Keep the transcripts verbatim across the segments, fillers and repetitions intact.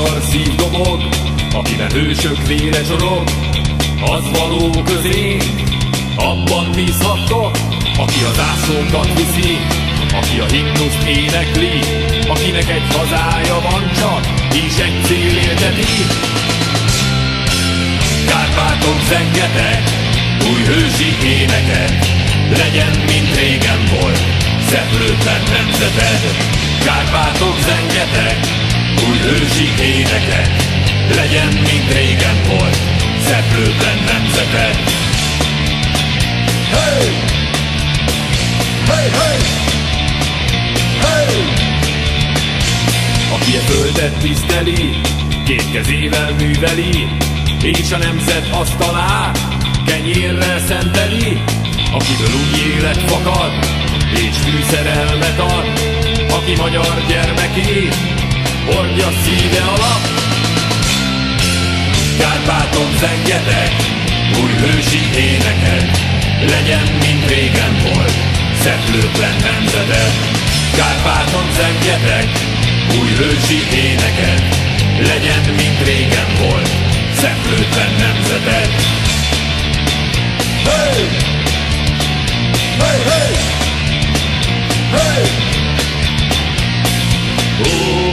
magyar szív dobog, akiben hősök vére csorog, az való közénk, abban bízhattok, aki az zászlónkat viszi, aki a himnuszt énekli, akinek egy hazája van csak, és egy cél élteti. Kárpátok zengetek, új hősi éneket, legyen, mint régen volt, szeplőtlen nemzeted. Kárpátok zengetek, új hősi éneket, legyen, mint régen volt, szeplőtlen nemzeted. Hey! Hey, hey! Hey! Aki a földet tiszteli, két kezével műveli, és a nemzet asztalát kenyérrel szenteli, akiből új élet fakad, és fűszerelmet ad, aki magyar gyermeké, hordja szíve alatt. Kárpáton zengetek, új hősi éneket, legyen, mint régen volt, szeplőtlen nemzeted. Kárpáton zengetek, új hősi éneket, legyen, mint régen volt, szeplőtlen nemzeted. Hey! Hey, hey! Hey! Oh!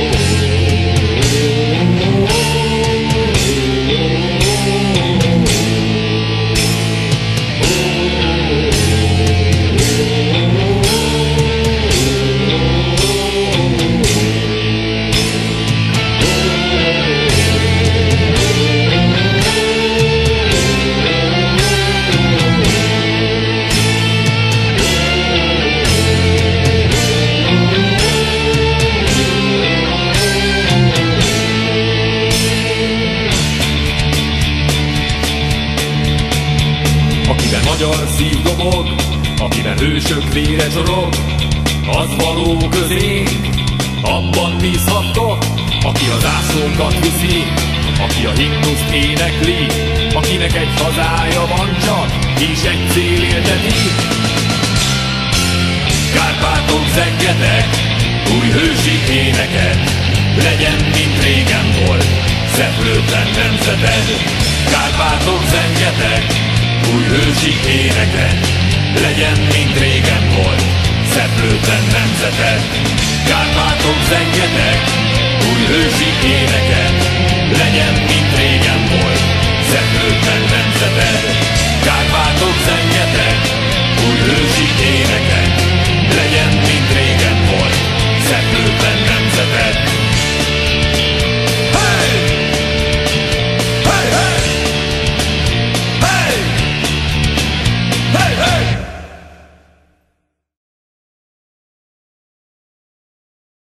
Akiben magyar szív dobog, akiben hősök vére csorog, az való közénk, abban bízhattok, aki az zászlónkat viszi, aki a himnuszt énekli, akinek egy hazája van csak, és egy cél élteti. Kárpátok zengetek, új hősi éneket, legyen, mint régen volt, szeplőtlen nemzeted. Kárpátok zengetek, új hősi éneket, legyen, mint régen volt, szeplőtlen nemzeted. Kárpátok zengetek,